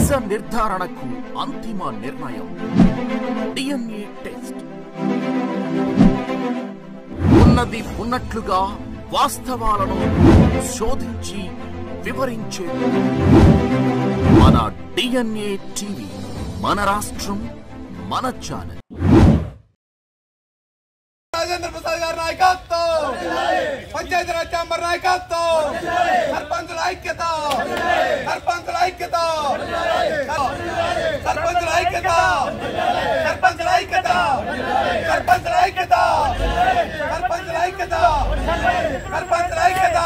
నిజ నిర్ధారణకు అంతిమ నిర్ణయం DNA టెస్ట్. ఉన్నది ఉన్నట్లుగా వాస్తవాలను శోధించి వివరించే మన DNA టీవీ, మన రాష్ట్రం, మన ఛానల్. రాజేంద్ర ప్రసాద్ గారి నాయకత్వం, పంచాయతీరాజ్ ఛాంబర్ నాయకత్వం, సర్పంచుల ఐక్యత, సర్పంచుల ఐక్యత, సర్పంచుల ఐక్యత, సర్పంచుల ఐక్యత, సర్పంచుల ఐక్యత, సర్పంచుల ఐక్యత, సర్పంచుల ఐక్యత.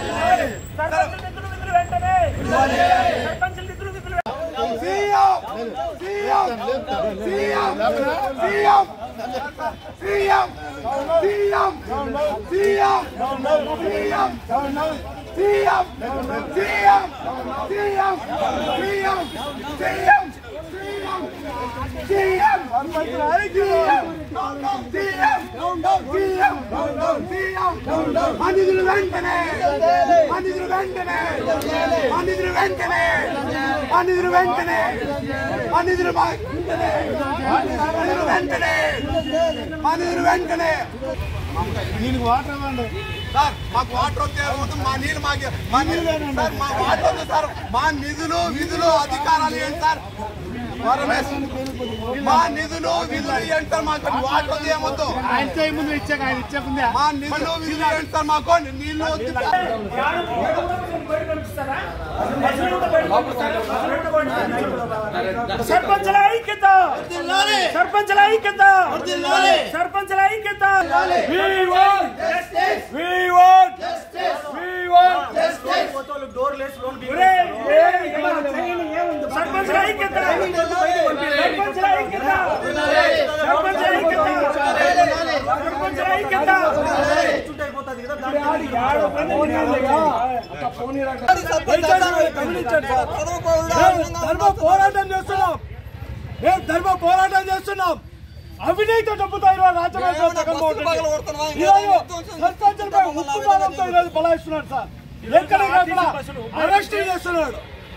మందిదులు వెంటనే, మందిదులు వెంటనే, మందిదులు వెంటనే, మందిదులు వెంటనే, మందిదులు వెంటనే, మందిదులు వెంటనే. దీనికి వాటర్ ఇవ్వండి సార్, మాకు వాటర్ వస్తే మా నీళ్ళు మా నీళ్ళు సార్, మా వాటర్ వద్దు సార్, మా నిధులు విధులు అధికారాలు ఏంటి సార్? మా నిధులు విధులు ఏంటి సార్? మాకు వాటర్ వద్దు, ఏమొద్దు. ఆయన ముందు ఇచ్చాక ఆయన ఇచ్చాకుందా మా నిధులు విధులు ఏంటి సార్? మాకు నీళ్ళు వద్దు. సర్పంచుల ఐక్యత, సర్పంచుల ఐక్యత, సర్పంచుల ఐక్యత. సర్పంచుల ఐక్యత, సర్పంచుల ఐక్యత, సర్పంచుల ఐక్యత, సర్పంచుల ఐక్యత. ధర్మ పోరాటం చేస్తున్నాం, మేము ధర్మ పోరాటం చేస్తున్నాం. అవినీతి డబ్బుతో సర్పంచులపై ఉత్తుపాదంతో ఈరోజు బలాయిస్తున్నాడు సార్. ఎక్కడ అరెస్ట్ చేస్తున్నాడు.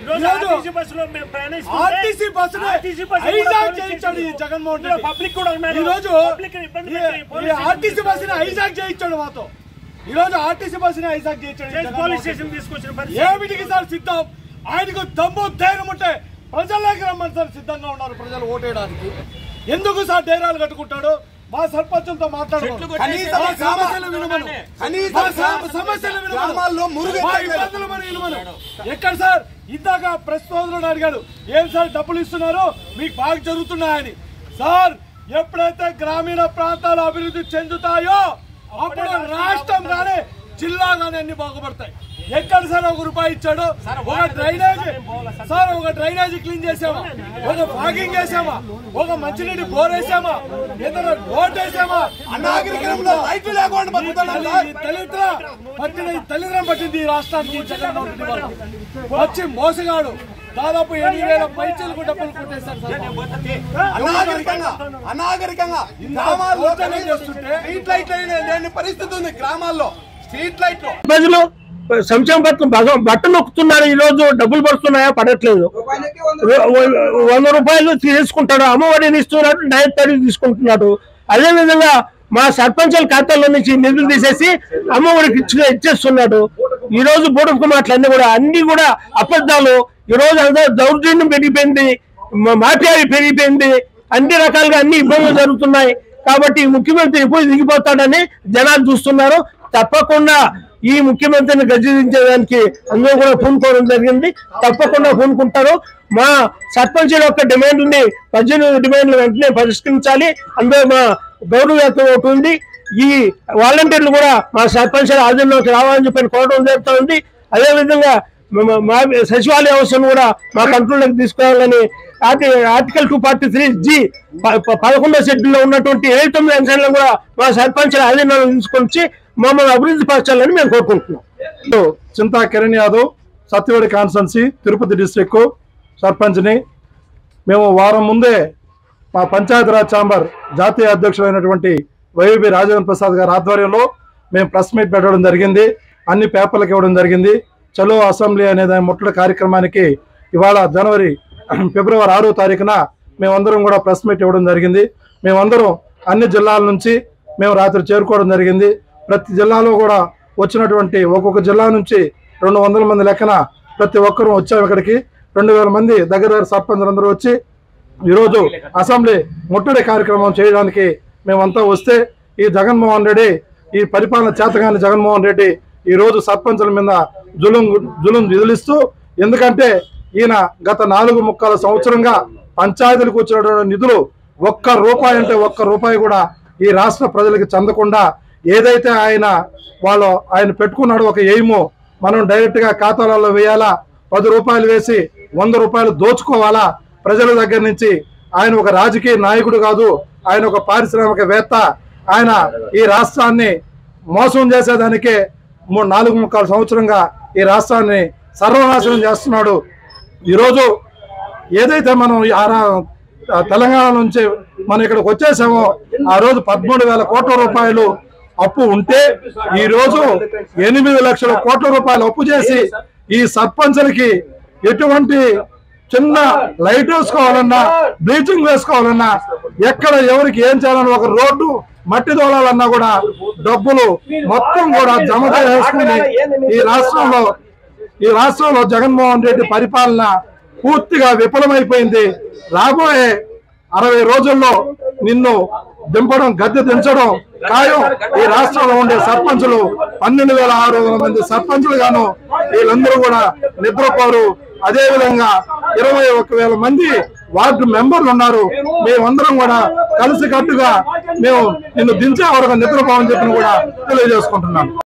ఆర్టీసీ బస్సును హైజాక్ చేయించాడు ఈ జగన్మోహన్ రెడ్డి. పబ్లిక్ కూడా ఈరోజు ఆర్టీసీ బస్సుని హైజాక్ చేయించాడు మాతో. ఈ రోజు ఆర్టీసీ బస్సుని హైజాక్ చేయించాడు. పోలీస్ స్టేషన్ తీసుకొచ్చిన ఏమిటికి సార్ సిద్ధం? ఆయనకు దమ్ము ధైర్యం ఉంటే ప్రజల్లోకి రమ్మని సార్ సిద్ధంగా ఉన్నారు ప్రజలు ఓటేయడానికి. ఎందుకు సార్ డేరాలు కట్టుకుంటాడు? మా సర్పంచులతో మాట్లాడుకుంటాడు. ఎక్కడ సార్? ఇందాక ప్రెస్ సోదరుడు అడిగాడు, ఏం సార్ డబ్బులు ఇస్తున్నారు, మీకు బాగా జరుగుతున్నాయని. సార్, ఎప్పుడైతే గ్రామీణ ప్రాంతాలు అభివృద్ధి చెందుతాయో అప్పుడు రాష్ట్రం గానీ జిల్లా గానీ అన్ని బాగుపడతాయి. ఎక్కడ సార్ ఒక రూపాయి ఇచ్చాడు? ఒక డ్రైనేజ్ సార్, ఒక డ్రైనేజ్ క్లీన్ చేసామా? ఒక వాకింగ్ చేసామా? ఒక మంచినీటి బోర్ వేసామా? ఏదైనా రోడ్ వేసామా? అనాగరికంలో లైట్లు లేకుండా దళిద్రం పట్టింది ఈ రాష్ట్రానికి. జగన్మోహన్ రెడ్డి వాళ్ళు వచ్చి మోసగాడు దాదాపు 7,000 పైచలకు డబ్బులు కొట్టేశారు. అనాగరికంగా గ్రామాల్లో స్ట్రీట్ లైట్లు లేని పరిస్థితి ఉంది. గ్రామాల్లో స్ట్రీట్ లైట్లు ప్రజలు సంక్షేమ పథకం బట్ట నొక్కుతున్నారు. ఈ రోజు డబ్బులు పడుతున్నాయా? పడట్లేదు. 100 రూపాయలు తీసుకుంటాడు, అమ్మఒడిని ఇస్తున్నాడు, డైరెక్ట్ తడికి తీసుకుంటున్నాడు. అదేవిధంగా మా సర్పంచుల ఖాతాలో నుంచి నిధులు తీసేసి అమ్మఒడికి ఇచ్చేస్తున్నాడు. ఈ రోజు బూడపు మాటలన్నీ కూడా అబద్ధాలు. ఈ రోజు అందరూ దౌర్జన్యం పెరిగిపోయింది, మాఫియా పెరిగిపోయింది, అన్ని రకాలుగా అన్ని ఇబ్బందులు జరుగుతున్నాయి. కాబట్టి ముఖ్యమంత్రి ఎప్పుడు దిగిపోతాడని జనాలు చూస్తున్నారు. తప్పకుండా ఈ ముఖ్యమంత్రిని గర్జించడానికి అందరూ కూడా పూనుకోవడం జరిగింది. తప్పకుండా పూనుకుంటారు. మా సర్పంచుల యొక్క డిమాండ్ని 18 డిమాండ్లు వెంటనే పరిష్కరించాలి. అందులో మా గౌరవవేత్తం ఒకటి ఉంది. ఈ వాలంటీర్లు కూడా మా సర్పంచుల ఆధీనంలోకి రావాలని చెప్పి కోరడం జరుగుతూ ఉంది. అదేవిధంగా మా సచివాలయ వ్యవస్థను కూడా మా కంట్రోల్లోకి తీసుకోవాలని ఆర్టికల్ 243G 11వ షెడ్యూల్లో ఉన్నటువంటి 79 అంశాలను కూడా మా సర్పంచుల ఆధీనంలో తీసుకొచ్చి మమ్మల్ని అభివృద్ధి పరచాలని మేము కోరుకుంటున్నాం. చింతా కిరణ్ యాదవ్, సత్యవేడి కాన్స్టెన్సీ, తిరుపతి డిస్ట్రిక్ట్ సర్పంచ్ని. మేము వారం ముందే మా పంచాయతీరాజ్ ఛాంబర్ జాతీయ అధ్యక్షుడైనటువంటి వైవి రాజేంద్ర ప్రసాద్ గారి ఆధ్వర్యంలో మేము ప్రెస్ మీట్ పెట్టడం జరిగింది. అన్ని పేపర్లకు ఇవ్వడం జరిగింది. చలో అసెంబ్లీ అనే ముట్టడి కార్యక్రమానికి ఇవాళ జనవరి ఫిబ్రవరి 6వ తారీఖున మేమందరం కూడా ప్రెస్ మీట్ ఇవ్వడం జరిగింది. మేమందరం అన్ని జిల్లాల నుంచి మేము రాత్రి చేరుకోవడం జరిగింది. ప్రతి జిల్లాలో కూడా వచ్చినటువంటి ఒక్కొక్క జిల్లా నుంచి 200 మంది లెక్కన ప్రతి ఒక్కరూ వచ్చాము. ఇక్కడికి 2000 మంది దగ్గర సర్పంచులందరూ వచ్చి ఈరోజు అసెంబ్లీ ముట్టడి కార్యక్రమం చేయడానికి మేమంతా వస్తే ఈ జగన్మోహన్ రెడ్డి, ఈ పరిపాలన చేతగాని జగన్మోహన్ రెడ్డి ఈరోజు సర్పంచుల మీద జులుం విధులిస్తూ, ఎందుకంటే ఈయన గత 4.25 సంవత్సరంగా పంచాయతీలకు వచ్చినటువంటి నిధులు ₹1 అంటే ₹1 కూడా ఈ రాష్ట్ర ప్రజలకు చెందకుండా ఏదైతే ఆయన పెట్టుకున్నాడు ఒక ఎయిము, మనం డైరెక్ట్గా ఖాతాలలో వేయాలా, ₹10 వేసి ₹100 దోచుకోవాలా ప్రజల దగ్గర నుంచి. ఆయన ఒక రాజకీయ నాయకుడు కాదు, ఆయన ఒక పారిశ్రామికవేత్త. ఆయన ఈ రాష్ట్రాన్ని మోసం చేసేదానికే 4.25 సంవత్సరంగా ఈ రాష్ట్రాన్ని సర్వనాశనం చేస్తున్నాడు. ఈరోజు ఏదైతే మనం తెలంగాణ నుంచి మనం ఇక్కడికి వచ్చేసామో ఆ రోజు 13,000 కోట్ల రూపాయలు అప్పు ఉంటే ఈరోజు 8 లక్షల కోట్ల రూపాయలు అప్పు చేసి ఈ సర్పంచులకి ఎటువంటి చిన్న లైట్ వేసుకోవాలన్నా, బ్లీచింగ్ వేసుకోవాలన్నా, ఎక్కడ ఎవరికి ఏం చేయాలన్నా, ఒక రోడ్డు మట్టి దోలాలన్నా కూడా డబ్బులు మొత్తం కూడా జమ చేసుకుని ఈ రాష్ట్రంలో జగన్మోహన్ రెడ్డి పరిపాలన పూర్తిగా విఫలమైపోయింది. రాబోయే 60 రోజుల్లో నిన్ను గద్దె దించడం ఖాయం. ఈ రాష్ట్రంలో ఉండే సర్పంచులు 12,600 మంది సర్పంచులు గాను వీళ్ళందరూ కూడా నిద్రపోరు. అదేవిధంగా 21,000 మంది వార్డు మెంబర్లు ఉన్నారు. మేమందరం కూడా కలిసికట్టుగా మేము నిన్ను దించే వరకు నిద్రపోవని చెప్పి కూడా తెలియజేసుకుంటున్నాం.